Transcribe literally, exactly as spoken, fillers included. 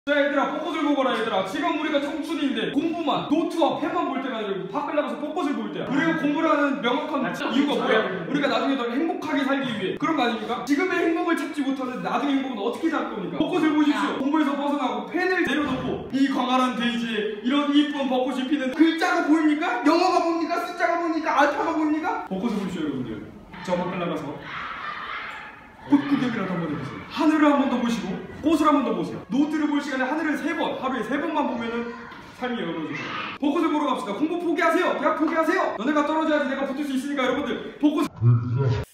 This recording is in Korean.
자 얘들아, 벚꽃을 보거라. 얘들아, 지금 우리가 청춘인데 공부만, 노트와 펜만 볼 때가 아니라 밖을 나가서 벚꽃을 볼 때야. 우리가 공부를 하는 명확한 이유가 뭐야? 우리가 나중에 더 행복하게 살기 위해. 그런 거 아닙니까? 지금의 행복을 찾지 못하는 나중의 행복은 어떻게 잡을 겁니까? 벚꽃을 보십시오. 공부에서 벗어나고 펜을 내려놓고 이 광활한 대지에 이런 이쁜 벚꽃이 피는, 글자가 보입니까? 영어가 보입니까? 숫자가 보입니까? 알파가 보입니까? 벚꽃을 보십시오 여러분들. 저 밖을 나가서 꽃 구경이라도 한번 해보세요. 하늘을 한 번 더 보시고 꽃을 한 번 더 보세요. 노트를 볼 시간에 하늘을 세 번, 하루에 세 번만 보면은 삶이 여러워질 거예요. 벚꽃을 보러 갑시다. 공부 포기하세요. 대학 포기하세요. 너네가 떨어져야지 내가 붙을 수 있으니까 여러분들 벚꽃